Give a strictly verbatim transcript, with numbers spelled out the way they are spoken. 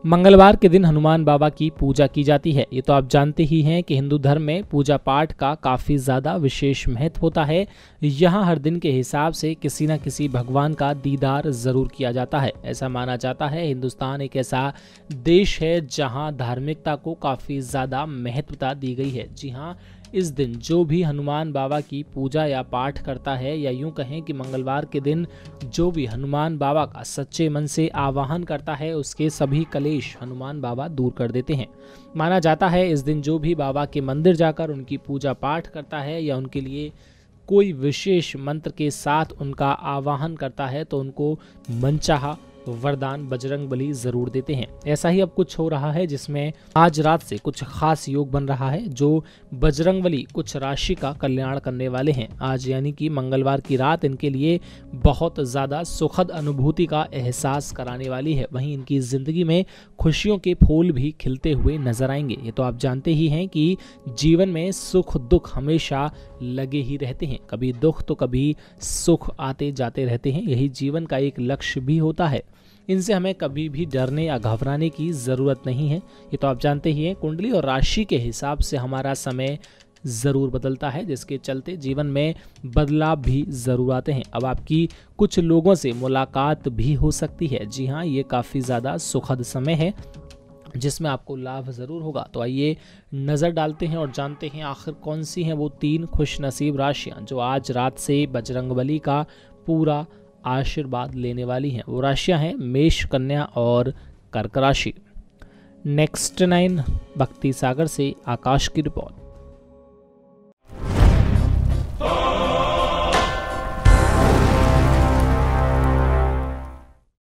मंगलवार के दिन हनुमान बाबा की पूजा की जाती है। ये तो आप जानते ही हैं कि हिंदू धर्म में पूजा पाठ का काफ़ी ज़्यादा विशेष महत्व होता है। यहाँ हर दिन के हिसाब से किसी न किसी भगवान का दीदार ज़रूर किया जाता है। ऐसा माना जाता है हिंदुस्तान एक ऐसा देश है जहाँ धार्मिकता को काफ़ी ज़्यादा महत्वता दी गई है। जी हाँ, इस दिन जो भी हनुमान बाबा की पूजा या पाठ करता है, या यूं कहें कि मंगलवार के दिन जो भी हनुमान बाबा का सच्चे मन से आवाहन करता है, उसके सभी कलेश हनुमान बाबा दूर कर देते हैं। माना जाता है इस दिन जो भी बाबा के मंदिर जाकर उनकी पूजा पाठ करता है या उनके लिए कोई विशेष मंत्र के साथ उनका आवाहन करता है, तो उनको मनचाहा वरदान बजरंगबली जरूर देते हैं। ऐसा ही अब कुछ हो रहा है जिसमें आज रात से कुछ खास योग बन रहा है जो बजरंगबली कुछ राशि का कल्याण करने वाले हैं। आज यानी कि मंगलवार की रात इनके लिए बहुत ज़्यादा सुखद अनुभूति का एहसास कराने वाली है। वहीं इनकी ज़िंदगी में खुशियों के फूल भी खिलते हुए नजर आएंगे। ये तो आप जानते ही हैं कि जीवन में सुख दुख हमेशा लगे ही रहते हैं। कभी दुख तो कभी सुख आते जाते रहते हैं। यही जीवन का एक लक्ष्य भी होता है। इनसे हमें कभी भी डरने या घबराने की ज़रूरत नहीं है। ये तो आप जानते ही हैं कुंडली और राशि के हिसाब से हमारा समय ज़रूर बदलता है, जिसके चलते जीवन में बदलाव भी ज़रूर आते हैं। अब आपकी कुछ लोगों से मुलाकात भी हो सकती है। जी हाँ, ये काफ़ी ज़्यादा सुखद समय है जिसमें आपको लाभ ज़रूर होगा। तो आइए नज़र डालते हैं और जानते हैं आखिर कौन सी हैं वो तीन खुशनसीब राशियाँ जो आज रात से बजरंगबली का पूरा आशीर्वाद लेने वाली हैं। वो राशियां हैं मेष, कन्या और कर्क राशि। नेक्स्ट नाइन भक्ति सागर से आकाश की रिपोर्ट।